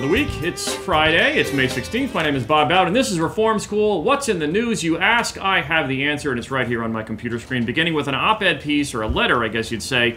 of the week. It's Friday, it's May 16th. My name is Bob Bowden, and this is Reform School. What's in the news, you ask? I have the answer, and it's right here on my computer screen, beginning with an op-ed piece, or a letter, I guess you'd say,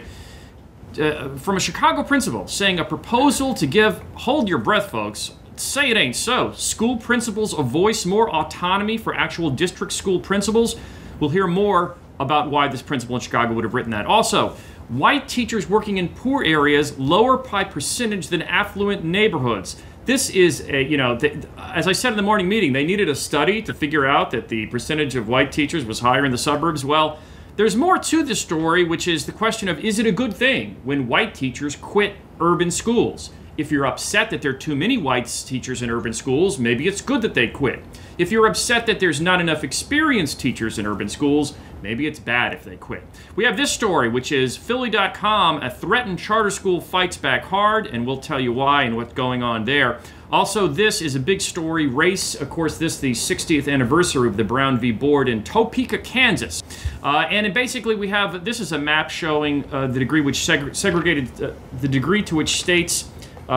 from a Chicago principal saying a proposal to give, hold your breath, folks, say it ain't so, school principals a voice, more autonomy for actual district school principals. We'll hear more about why this principal in Chicago would have written that. Also, white teachers working in poor areas lower by percentage than affluent neighborhoods. This is, as I said in the morning meeting, they needed a study to figure out that the percentage of white teachers was higher in the suburbs. Well, there's more to the story, which is the question of, is it a good thing when white teachers quit urban schools? If you're upset that there are too many white teachers in urban schools, maybe it's good that they quit. If you're upset that there's not enough experienced teachers in urban schools, maybe it's bad if they quit. We have this story, which is Philly.com, a threatened charter school fights back hard, and we'll tell you why and what's going on there. Also, this is a big story, race, of course, this the 60th anniversary of the Brown v. Board in Topeka, Kansas. And basically we have, this is a map showing the degree which segregated, the degree to which states,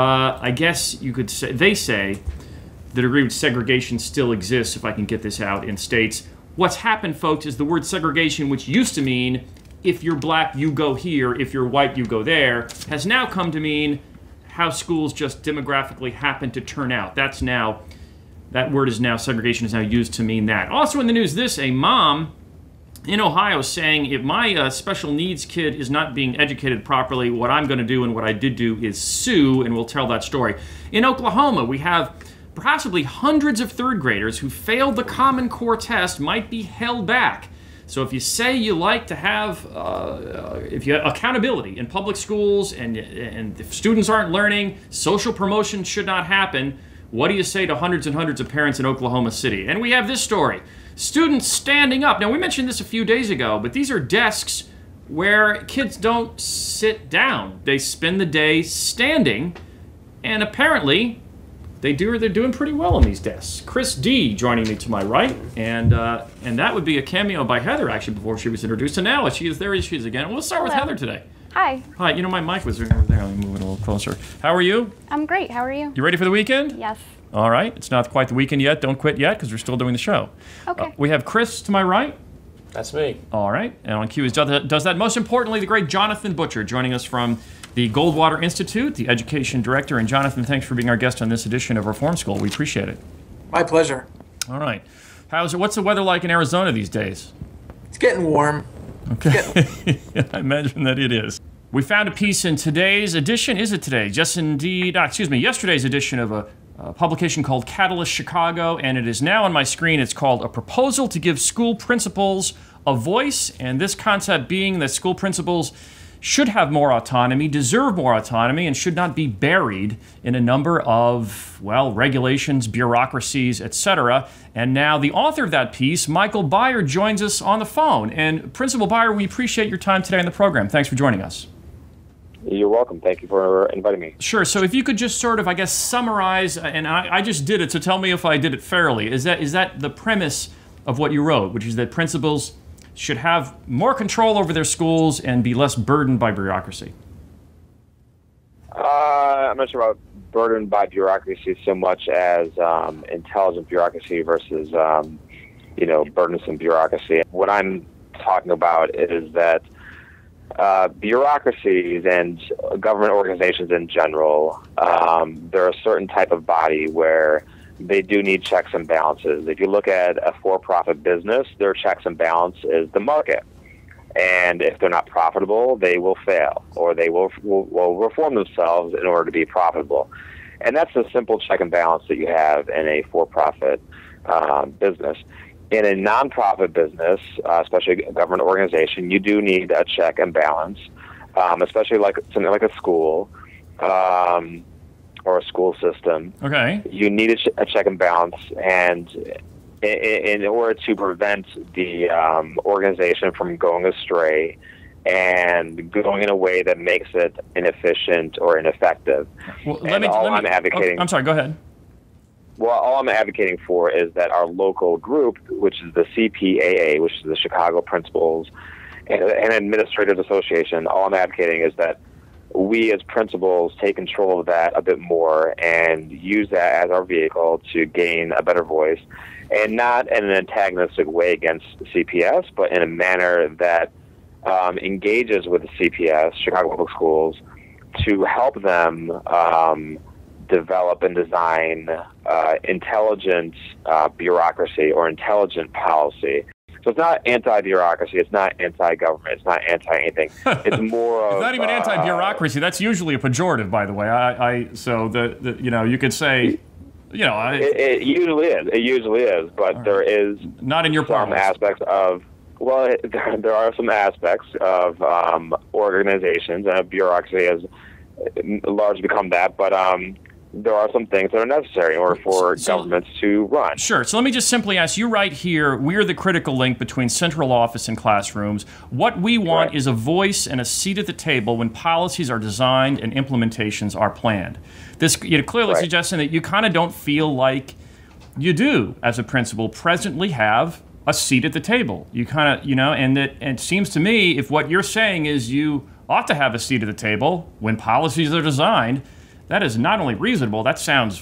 I guess you could say, they say, the degree which segregation still exists, if I can get this out, in states. What's happened, folks, is the word segregation, which used to mean if you're black, you go here, if you're white, you go there, has now come to mean how schools just demographically happen to turn out. That's now, that word is now, segregation is now used to mean that. Also in the news, this, a mom in Ohio saying, if my special needs kid is not being educated properly, what I'm going to do and what I did do is sue, and we'll tell that story. In Oklahoma, we have possibly hundreds of third graders who failed the Common Core test might be held back. So if you say you like to have accountability in public schools and if students aren't learning, social promotion should not happen, what do you say to hundreds and hundreds of parents in Oklahoma City? And we have this story. Students standing up. Now, we mentioned this a few days ago, but these are desks where kids don't sit down. They spend the day standing, and apparently they're doing pretty well on these desks. Chris D. joining me to my right, and that would be a cameo by Heather, actually, before she was introduced. And now there she is again. We'll start with Heather today. Hi. Hi, you know, my mic was over there. Let me move it a little closer. How are you? I'm great. How are you? You ready for the weekend? Yes. All right. It's not quite the weekend yet. Don't quit yet, because we're still doing the show. Okay. We have Chris to my right. That's me. All right. And on cue is does that. Most importantly, the great Jonathan Butcher joining us from the Goldwater Institute, the education director. And Jonathan, thanks for being our guest on this edition of Reform School. We appreciate it. My pleasure. All right. What's the weather like in Arizona these days? It's getting warm. Okay. I imagine that it is. We found a piece in today's edition. Is it today? Yesterday's edition of a publication called Catalyst Chicago, and it is now on my screen. It's called A Proposal to Give School Principals a Voice, and this concept being that school principals should have more autonomy, deserve more autonomy, and should not be buried in a number of, well, regulations, bureaucracies, etc. And now the author of that piece, Michael Beyer, joins us on the phone. And Principal Beyer, we appreciate your time today on the program. Thanks for joining us. You're welcome. Thank you for inviting me. Sure. So if you could just sort of, I guess, summarize, and I just did it, so tell me if I did it fairly. Is that the premise of what you wrote, which is that principals should have more control over their schools and be less burdened by bureaucracy? I'm not sure about burdened by bureaucracy so much as intelligent bureaucracy versus, burdensome bureaucracy. What I'm talking about is that bureaucracies and government organizations in general, they're a certain type of body where they do need checks and balances. If you look at a for-profit business, their checks and balance is the market. And if they're not profitable, they will fail, or they will reform themselves in order to be profitable. And that's a simple check and balance that you have in a for-profit business. In a nonprofit business, especially a government organization, you do need a check and balance, especially like something like a school. Or a school system. Okay. You need a check and balance, and in order to prevent the organization from going astray and going in a way that makes it inefficient or ineffective. Well, I'm advocating. I'm sorry. Go ahead. Well, all I'm advocating for is that our local group, which is the CPAA, which is the Chicago Principals and Administrators Association, all I'm advocating is that we as principals take control of that a bit more and use that as our vehicle to gain a better voice, and not in an antagonistic way against CPS, but in a manner that engages with the CPS, Chicago Public Schools, to help them develop and design intelligent bureaucracy or intelligent policy. So it's not anti-bureaucracy, it's not anti-government, it's not anti-anything. It's more of... It's not even anti-bureaucracy. That's usually a pejorative, by the way. So you could say, it usually is. It usually is, but right. There is not in your some aspects of... Well, there are some aspects of organizations, and bureaucracy has largely become that, but there are some things that are necessary in order for governments to run. Sure. So let me just simply ask you right here, we're the critical link between central office and classrooms. What we want is a voice and a seat at the table when policies are designed and implementations are planned. This clearly suggesting that you kind of don't feel like you do, as a principal, presently have a seat at the table. You kind of, and it seems to me if what you're saying is you ought to have a seat at the table when policies are designed, that is not only reasonable, that sounds,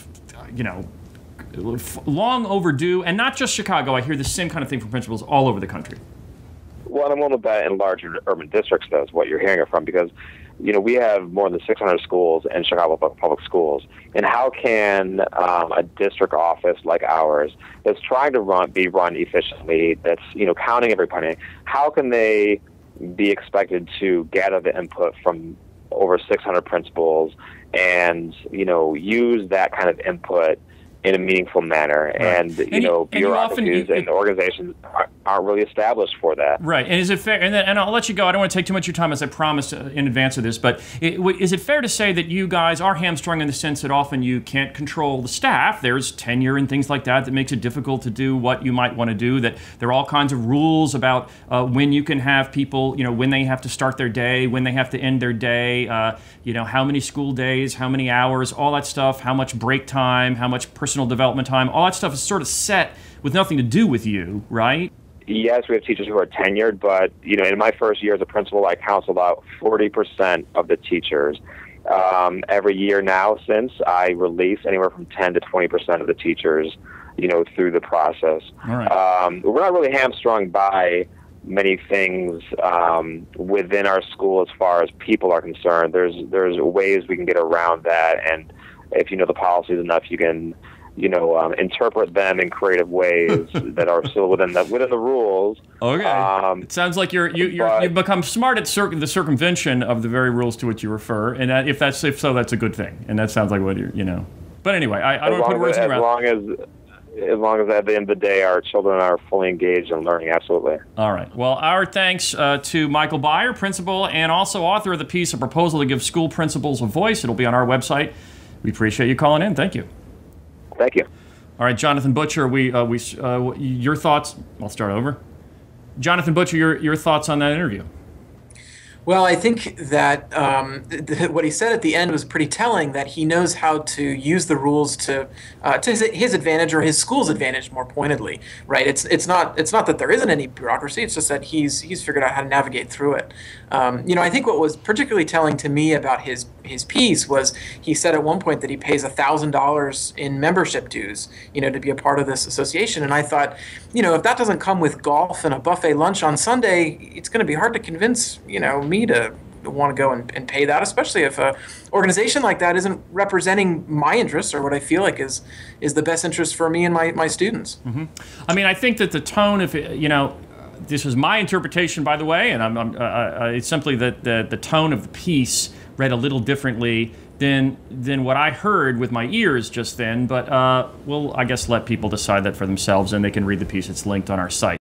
long overdue, and not just Chicago. I hear the same kind of thing from principals all over the country. Well, I'm willing to bet in larger urban districts, though, is what you're hearing it from, because, we have more than 600 schools in Chicago Public Schools. And how can a district office like ours that's trying to be run efficiently, that's, counting every penny, how can they be expected to gather the input from over 600 principals and, use that kind of input in a meaningful manner? Right. And bureaucracies and organizations aren't really established for that. Right. And is it fair, and I'll let you go, I don't want to take too much of your time as I promised in advance of this, but is it fair to say that you guys are hamstrung in the sense that often you can't control the staff? There's tenure and things like that makes it difficult to do what you might want to do, that there are all kinds of rules about when you can have people, when they have to start their day, when they have to end their day, how many school days, how many hours, all that stuff, how much break time, how much personal development time, all that stuff is sort of set with nothing to do with you, right? Yes, we have teachers who are tenured, but, in my first year as a principal, I counseled out 40% of the teachers. Every year now since, I release anywhere from 10 to 20% of the teachers, through the process. All right. We're not really hamstrung by many things within our school as far as people are concerned. There's ways we can get around that, and if you know the policies enough, you can interpret them in creative ways that are still within the rules. Okay. It sounds like you've become smart at the circumvention of the very rules to which you refer, and if so, that's a good thing. And that sounds like what But anyway, I don't want to put words in your mouth. As long as at the end of the day our children are fully engaged in learning, absolutely. All right. Well, our thanks to Michael Byer, principal, and also author of the piece, A Proposal to Give School Principals a Voice. It'll be on our website. We appreciate you calling in. Thank you. Thank you. All right, Jonathan Butcher, your thoughts? I'll start over. Jonathan Butcher, your thoughts on that interview? Well, I think that what he said at the end was pretty telling, that he knows how to use the rules to his advantage, or his school's advantage, more pointedly, right? It's not that there isn't any bureaucracy. It's just that he's figured out how to navigate through it. I think what was particularly telling to me about his piece was he said at one point that he pays $1,000 in membership dues, to be a part of this association. And I thought, if that doesn't come with golf and a buffet lunch on Sunday, it's going to be hard to convince, me to want to go and pay that, especially if a organization like that isn't representing my interests or what I feel like is the best interest for me and my students. Mm-hmm. I mean, I think that the tone of this is my interpretation, by the way, and it's simply that the tone of the piece read a little differently than what I heard with my ears just then. But we'll, I guess, let people decide that for themselves, and they can read the piece. It's linked on our site.